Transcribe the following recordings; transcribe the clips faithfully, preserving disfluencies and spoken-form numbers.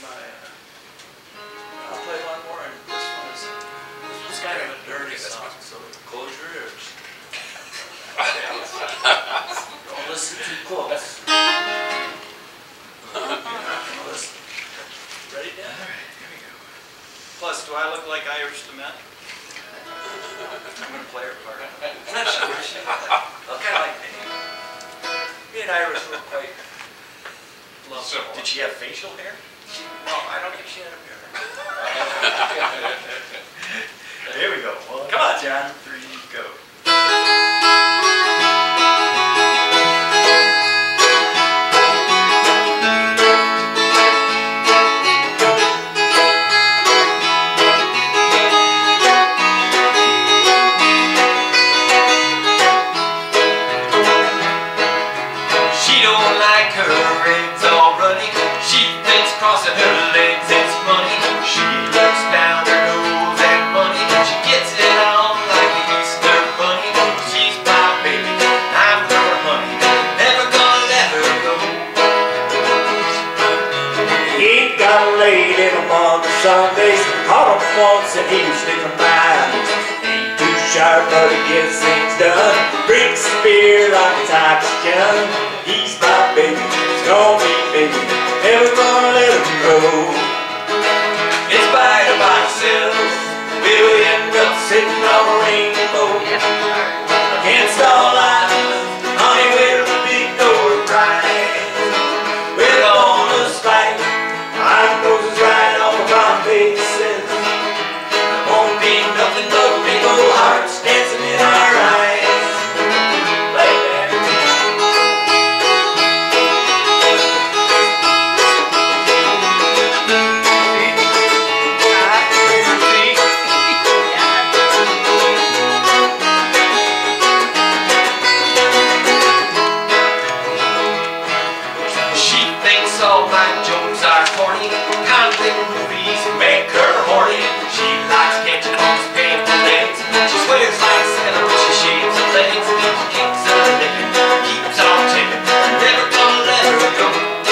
my. Uh, I'll play one more, and this one is this one's kind of a dirty song. So close your ears. Don't listen too close. Listen. Ready, Dan? All right, here we go. Plus, do I look like Irish to men? I'm going to play her part. Okay, like me. Me and Iris were quite lovely. Did she have facial hair? She, no, I don't think she had a beard. Here we go. One, Come on, John, three, go. Crossing her legs, it's money. She looks down her nose at money. She gets it on like the Easter bunny. She's my baby, I'm her honey. Never gonna let her go. He ain't got laid in him on the Sundays. Caught him once and he was sticking by. Ain't too sharp but he gets things done. Drinks beer like it's oxygen. He's my baby, he's gonna be baby. Never gonna let him go. In spite of ourselves, we'll end up sitting on a rainbow. Against all odds, honey, we're the big door prize. We're gonna spike our noses right off of our faces. There won't be nothing but big old hearts dancing in our eyes. All my jokes are corny. Conflict movies make her horny. She likes catching on those painful legs. She swears like Santa when she shaves her legs. She kicks her licking, keeps on ticking. Never gonna let her go.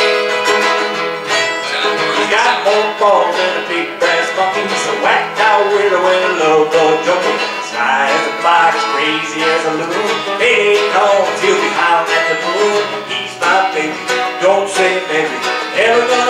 He's got more balls than a big brass monkey. He's a whacked out widow and a low blood junkie. Sly as a fox, crazy as a loon. Hey, calls, he'll be howling at the moon. He's my baby, don't say maybe. Never gonna